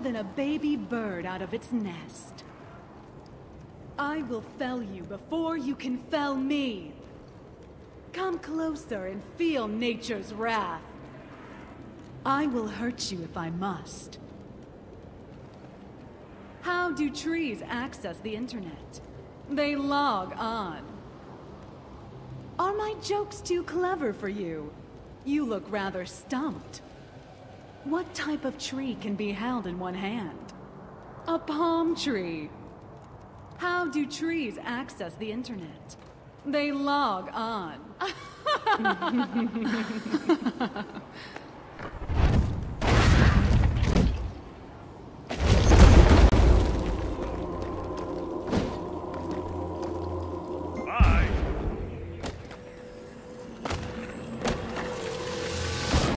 than a baby bird out of its nest. I will fell you before you can fell me. Come closer and feel nature's wrath. I will hurt you if I must. How do trees access the internet? They log on. Are my jokes too clever for you? You look rather stumped. What type of tree can be held in one hand? A palm tree. How do trees access the internet? They log on.